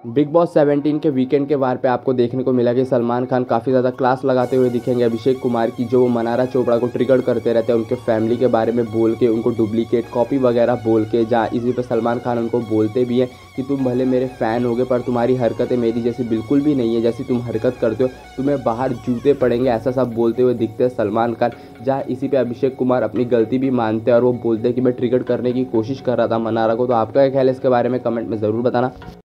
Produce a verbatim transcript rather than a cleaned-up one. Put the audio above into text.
Big Boss seventeen के weekend के वार पे आपको देखने को मिला कि सलमान खान काफ़ी ज़्यादा क्लास लगाते हुए दिखेंगे अभिषेक कुमार की, जो मनारा चोपड़ा को ट्रिगर करते रहते हैं उनके फैमिली के बारे में बोल के, उनको डुप्लीकेट कॉपी वगैरह बोल के। जहाँ इसी पे सलमान खान उनको बोलते भी हैं कि तुम भले मेरे फ़ैन होगे पर तुम्हारी हरकतें मेरी जैसी बिल्कुल भी नहीं है, जैसी तुम हरकत करते हो तुम्हें बाहर जूते पड़ेंगे, ऐसा सब बोलते हुए दिखते हैं सलमान खान। जहाँ इसी पे अभिषेक कुमार अपनी गलती भी मानते हैं और वो बोलते हैं कि मैं ट्रिगर करने की कोशिश कर रहा था मनारा को। तो आपका क्या ख्याल है इसके बारे में, कमेंट में ज़रूर बताना।